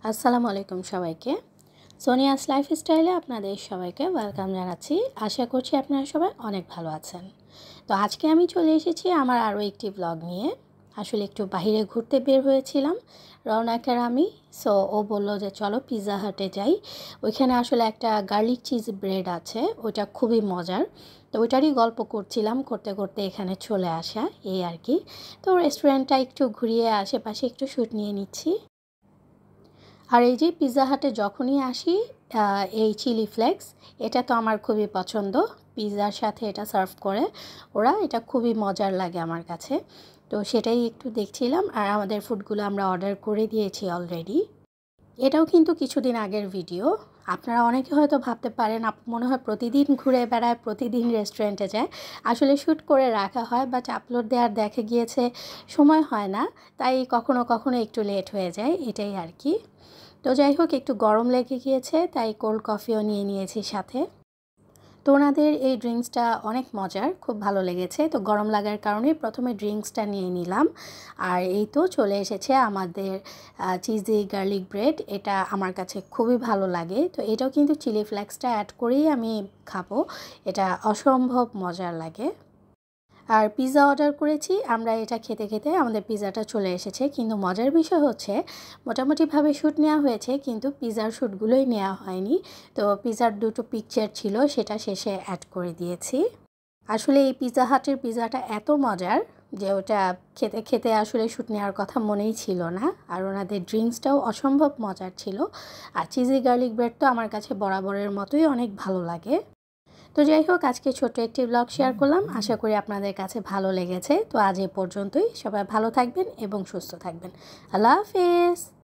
আসসালামু আলাইকুম সবাইকে। সোনিয়াস লাইফস্টাইলে আপনাদের সবাইকে ওয়েলকাম জানাচ্ছি। আশা করছি আপনারা সবাই অনেক ভালো আছেন। তো আজকে আমি চলে এসেছি আমার আরও একটি ব্লগ নিয়ে। আসলে একটু বাইরে ঘুরতে বের হয়েছিলাম রওনাকের আমি। ও বলল যে চলো পিৎজা হাটে যাই, ওইখানে আসলে একটা গার্লিক চিজ ব্রেড আছে, ওইটা খুবই মজার। তো ওইটারই গল্প করছিলাম, করতে করতে এখানে চলে আসা এই আর কি। তো রেস্টুরেন্টটা একটু ঘুরিয়ে আশেপাশে একটু শ্যুট নিয়ে নিচ্ছি। আর এই যে পিৎজা হাটে যখনই আসি এই চিলি ফ্লেক্স, এটা তো আমার খুবই পছন্দ। পিৎজার সাথে এটা সার্ভ করে ওরা, এটা খুবই মজার লাগে আমার কাছে। তো সেটাই একটু দেখছিলাম। আর আমাদের ফুডগুলো আমরা অর্ডার করে দিয়েছি অলরেডি। এটাও কিন্তু কিছুদিন আগের ভিডিও। আপনারা অনেকে হয়তো ভাবতে পারেন মনে হয় প্রতিদিন ঘুরে বেড়ায়, প্রতিদিন রেস্টুরেন্টে যায়। আসলে শ্যুট করে রাখা হয়, বাট আপলোড দেওয়ার দেখা গিয়েছে সময় হয় না, তাই কখনো কখনো একটু লেট হয়ে যায়, এটাই আর কি। তো যাই হোক, একটু গরম লেগে গিয়েছে তাই কোল্ড কফিও নিয়ে নিয়েছি সাথে। তো ওনাদের এই ড্রিঙ্কসটা অনেক মজার, খুব ভালো লেগেছে। তো গরম লাগার কারণে প্রথমে ড্রিঙ্কসটা নিয়ে নিলাম। আর এই তো চলে এসেছে আমাদের চিজি গার্লিক ব্রেড, এটা আমার কাছে খুবই ভালো লাগে। তো এটাও কিন্তু চিলি ফ্লেক্সটা অ্যাড করেই আমি খাবো, এটা অসম্ভব মজার লাগে। আর পিৎজা অর্ডার করেছি আমরা, এটা খেতে খেতে আমাদের পিৎজাটা চলে এসেছে। কিন্তু মজার বিষয় হচ্ছে মোটামুটিভাবে শ্যুট নেওয়া হয়েছে, কিন্তু পিৎজার শ্যুটগুলোই নেওয়া হয়নি। তো পিৎজার দুটো পিকচার ছিল, সেটা শেষে অ্যাড করে দিয়েছি। আসলে এই পিৎজা হাটের পিৎজাটা এত মজার যে ওটা খেতে খেতে আসলে শ্যুট নেওয়ার কথা মনেই ছিল না। আর ওনাদের ড্রিঙ্কসটাও অসম্ভব মজার ছিল। আর চিজি গার্লিক ব্রেড তো আমার কাছে বরাবরের মতোই অনেক ভালো লাগে। তো যাই হোক, আজকে ছোট্ট একটি ব্লগ শেয়ার করলাম, আশা করি আপনাদের কাছে ভালো লেগেছে। তো আজ এ পর্যন্তই, সবাই ভালো থাকবেন এবং সুস্থ থাকবেন। আল্লাহ হাফেজ।